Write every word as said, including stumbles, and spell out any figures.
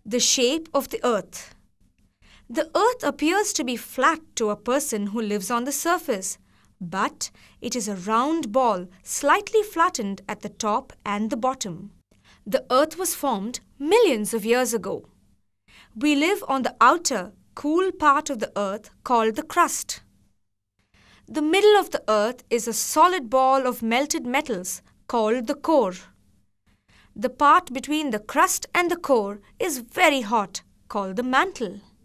The shape of the earth. The earth appears to be flat to a person who lives on the surface, but it is a round ball slightly flattened at the top and the bottom. The earth was formed millions of years ago. We live on the outer, cool part of the earth called the crust. The middle of the earth is a solid ball of melted metals called the core. The part between the crust and the core is very hot, called the mantle.